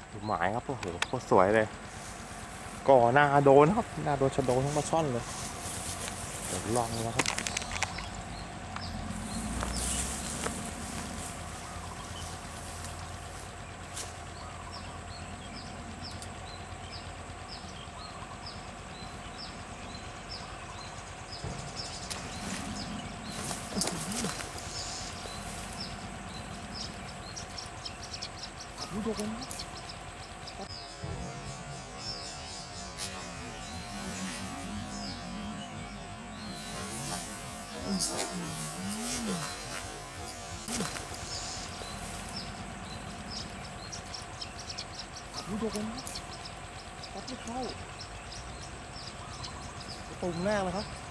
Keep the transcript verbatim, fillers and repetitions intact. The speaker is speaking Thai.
หมายครับโอ้โหโคตรสวยเลยก่อหน้าโดนครับหน้าโดนชะโดทั้งมาช่อนเลยเดี๋ยวลองนะครับดูดูกันดูดูกันครับไม่เข้าตุ่มแรกเลยครับ